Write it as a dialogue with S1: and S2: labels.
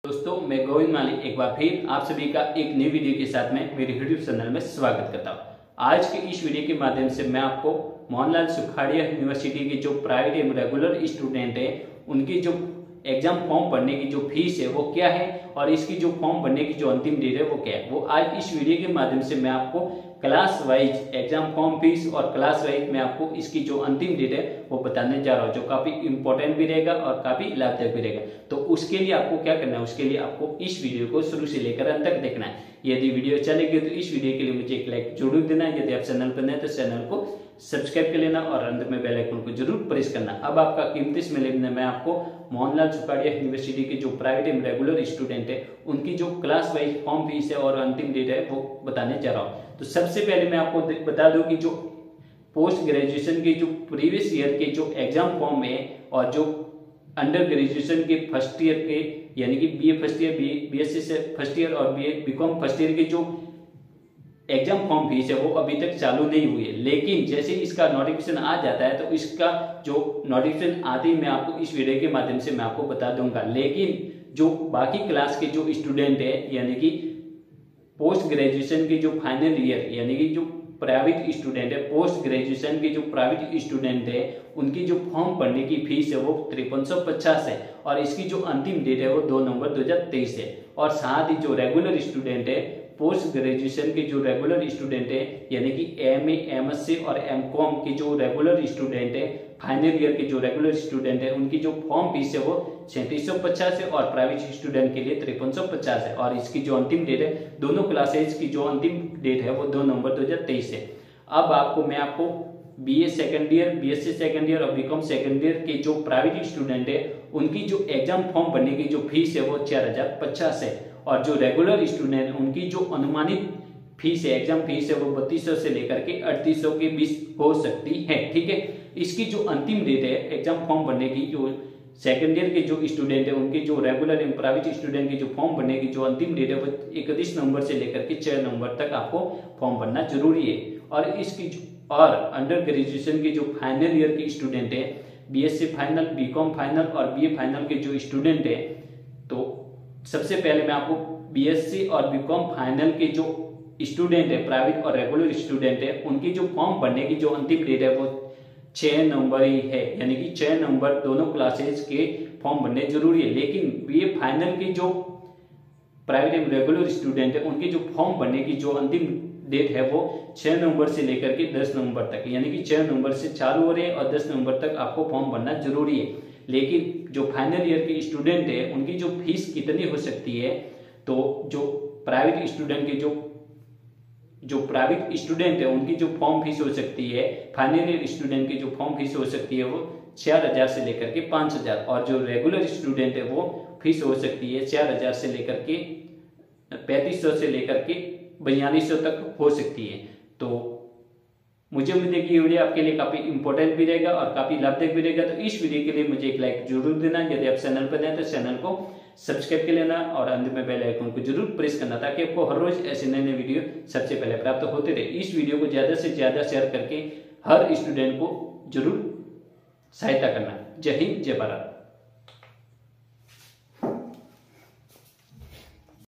S1: दोस्तों, मैं गोविंद माली एक बार फिर आप सभी का एक नई वीडियो के साथ में मेरे यूट्यूब चैनल में स्वागत करता हूँ। आज के इस वीडियो के माध्यम से मैं आपको मोहनलाल सुखाड़िया यूनिवर्सिटी के जो प्राइवेट एवं रेगुलर स्टूडेंट है उनकी जो एग्जाम फॉर्म भरने की जो फीस है वो क्या है और इसकी जो फॉर्म भरने की जो अंतिम डेट है वो क्या है, वो आज इस वीडियो के माध्यम से मैं आपको class wise exam form fees और क्लास वाइज मैं आपको इसकी जो अंतिम डेट है वो बताने जा रहा हूँ, जो काफी इंपॉर्टेंट भी रहेगा और काफी लाभदायक भी रहेगा। तो उसके लिए आपको क्या करना है, उसके लिए आपको इस वीडियो को शुरू से लेकर अंत तक देखना है। यदि वीडियो चलेगी तो इस वीडियो के लिए मुझे एक लाइक जरूर देना है। यदि आप चैनल पर नए तो चैनल को सब्सक्राइब कर लेना और अंत में बेल आइकन को जरूर प्रेस करना। अब आपका कीमती समय लेने मैं आपको मोहनलाल सुखाड़िया यूनिवर्सिटी के जो प्राइवेट एवं रेगुलर स्टूडेंट है उनकी जो क्लास वाइज फॉर्म फीस है और अंतिम डेट है वो बताने जा रहा हूँ। तो सबसे पहले मैं आपको बता दूं कि जो पोस्ट ग्रेजुएशन के जो प्रीवियस ईयर के जो एग्जाम फॉर्म है और जो अंडर ग्रेजुएशन के फर्स्ट ईयर के यानी कि बीए फर्स्ट ईयर, बीएससी से फर्स्ट ईयर और बीकॉम फर्स्ट ईयर के जो एग्जाम फॉर्म फीस है वो अभी तक चालू नहीं हुई है, लेकिन जैसे इसका नोटिफिकेशन आ जाता है तो इसका जो नोटिफिकेशन आते ही मैं आपको इस वीडियो के माध्यम से मैं आपको बता दूंगा। लेकिन जो बाकी क्लास के जो स्टूडेंट है यानी कि पोस्ट ग्रेजुएशन के जो फाइनल ईयर यानी कि जो प्राइवेट स्टूडेंट है, पोस्ट ग्रेजुएशन के जो प्राइवेट स्टूडेंट है उनकी जो फॉर्म भरने की फीस है वो 5350 है और इसकी जो अंतिम डेट है वो 2 नवंबर 2023 है। और साथ ही जो रेगुलर स्टूडेंट है, पोस्ट ग्रेजुएशन के जो रेगुलर स्टूडेंट है यानी कि एमए, एमएससी और एमकॉम के जो रेगुलर स्टूडेंट है, फाइनल ईयर के जो रेगुलर स्टूडेंट है उनकी जो फॉर्म फीस है वो 3750 है और प्राइवेट स्टूडेंट के लिए 5350 है। और इसकी जो अंतिम डेट है, दोनों क्लासेज की जो अंतिम डेट है वो 2 नवंबर 2023 है। अब मैं आपको BA second year, BSc second year और बीकॉम सेकंड ईयर के जो प्राइवेट स्टूडेंट है उनकी जो एग्जाम फॉर्म भरने की जो फीस है वो 4050 है और जो रेगुलर स्टूडेंट है उनकी जो अनुमानित फीस है, एग्जाम फीस है वो 3200 से लेकर के 3800 के बीच हो सकती है। ठीक है, इसकी जो अंतिम डेट है एग्जाम फॉर्म भरने की, जो सेकेंड ईयर के जो स्टूडेंट है उनके जो रेगुलर एवं प्राइवेट स्टूडेंट की जो फॉर्म भरने की जो अंतिम डेट है वो 31 नवंबर से लेकर के 6 नवंबर तक आपको फॉर्म भरना जरूरी है। और अंडर ग्रेजुएशन के जो फाइनल ईयर के स्टूडेंट है, बीएससी फाइनल, बीकॉम फाइनल और बीए फाइनल के जो स्टूडेंट है, तो सबसे पहले मैं आपको बीएससी और बीकॉम फाइनल के जो स्टूडेंट है, प्राइवेट और रेगुलर स्टूडेंट है, उनकी जो फॉर्म भरने की जो अंतिम डेट है वो 6 नवंबर ही है, यानी कि 6 नवंबर दोनों क्लासेज के फॉर्म भरने जरूरी है। लेकिन बीए फाइनल के जो प्राइवेट एवं रेगुलर स्टूडेंट है उनकी जो फॉर्म भरने की जो अंतिम डेट है वो 6 नवंबर से लेकर के 10 नवंबर तक, यानी कि 6 नवंबर से चालू हो रहे हैं और 10 नवंबर तक आपको फॉर्म भरना जरूरी है। लेकिन जो फाइनल ईयर के स्टूडेंट है उनकी जो फीस कितनी हो सकती है, तो जो प्राइवेट स्टूडेंट के जो प्राइवेट स्टूडेंट है उनकी जो फॉर्म फीस हो सकती है, फाइनल ईयर स्टूडेंट की जो फॉर्म फीस हो सकती है वो 4000 से लेकर के 5000 और जो रेगुलर स्टूडेंट है वो फीस हो सकती है 4000 से लेकर के 3500 से लेकर के 4200 तक हो सकती है। तो मुझे उम्मीद है कि ये वीडियो आपके लिए काफी इंपॉर्टेंट भी रहेगा और काफी लाभदायक भी रहेगा। तो इस वीडियो के लिए मुझे एक लाइक जरूर देना। यदि आप चैनल पर नए तो चैनल को सब्सक्राइब कर लेना और अंत में बेल आइकन को जरूर प्रेस करना ताकि आपको हर रोज ऐसे नए नए वीडियो सबसे पहले प्राप्त होते रहे। इस वीडियो को ज्यादा से ज्यादा शेयर करके हर स्टूडेंट को जरूर सहायता करना। जय हिंद, जय भारत।